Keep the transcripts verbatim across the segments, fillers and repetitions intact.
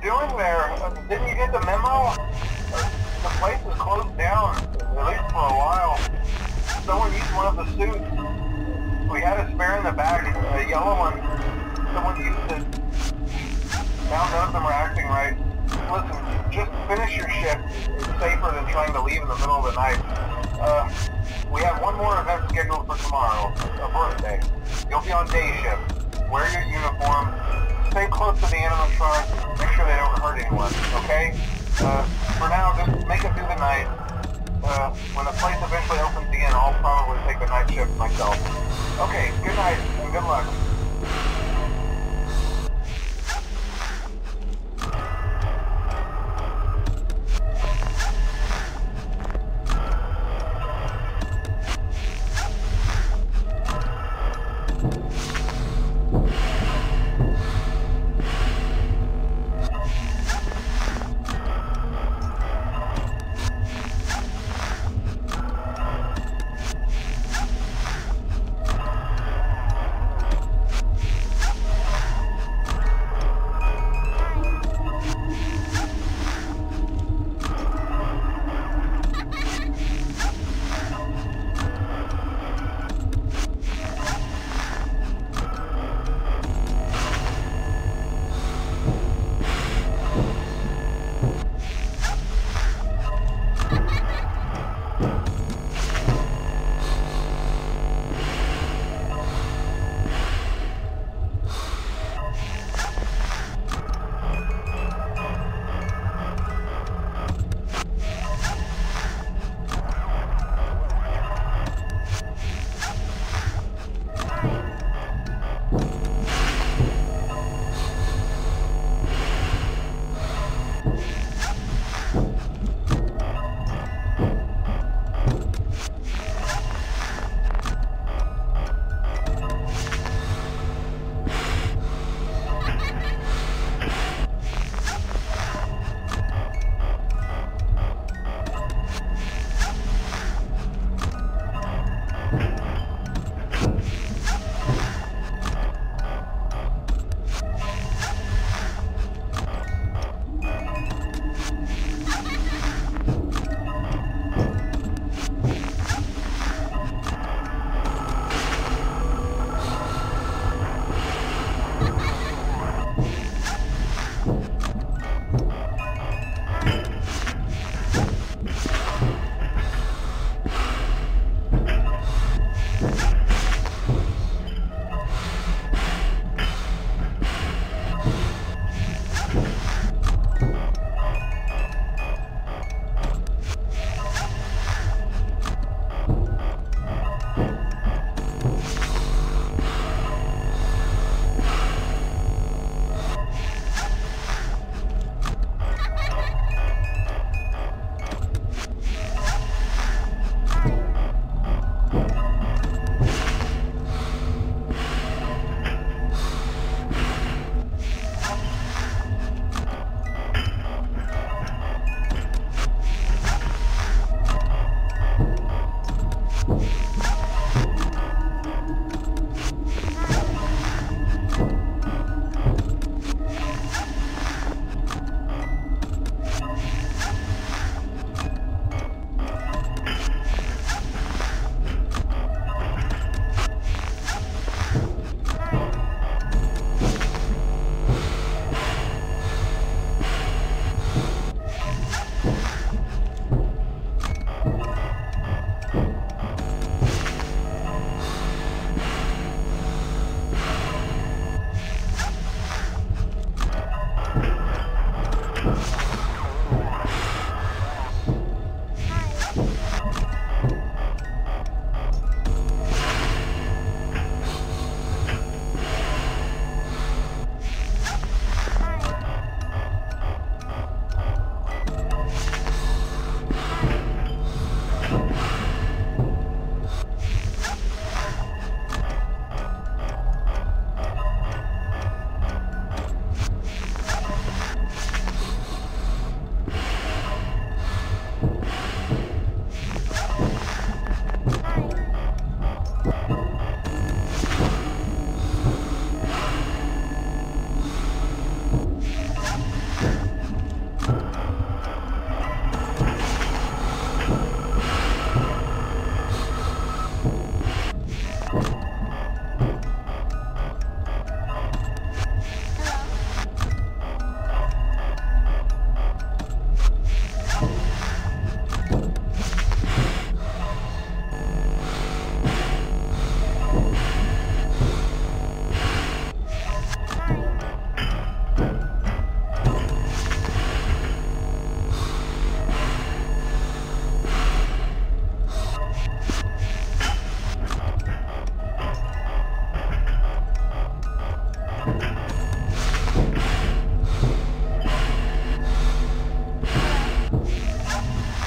doing there? Uh, didn't you get the memo? Uh, the place is closed down, at least for a while. Someone used one of the suits. We had a spare in the back, a yellow one. Someone used it. Now none of them are acting right. Listen, just finish your shift. It's safer than trying to leave in the middle of the night. Uh, we have one more event scheduled for tomorrow, a birthday. You'll be on day shift. Wear your uniform. Stay close to the animatronics. Make sure they don't hurt anyone, okay? Uh, for now, just make it through the night. Uh, when the place eventually opens again, I'll probably take the night shift myself. Okay, good night, and good luck.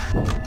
Bye.